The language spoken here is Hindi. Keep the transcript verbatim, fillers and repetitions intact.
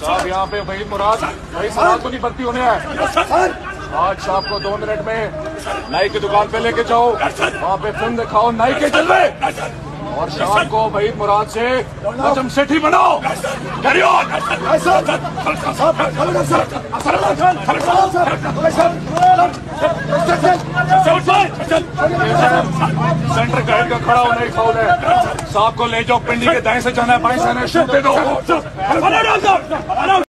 साहब यहाँ पे वहीद मुराद वहीद मुराद को नहीं भर्ती होने है। आज शाम को दो मिनट में नाई की दुकान पे लेके जाओ, वहाँ पे फिल्म दिखाओ नाई के जलवे, और शाम को वहीद मुराद से हजम सेठी बनाओ। Carry on. सेंटर गाइड का खड़ा होना ही फाउल है। साहब को ले जाओ, पिंडी के दाएं से जाना है, बाएं से आना है, शूट दे दो।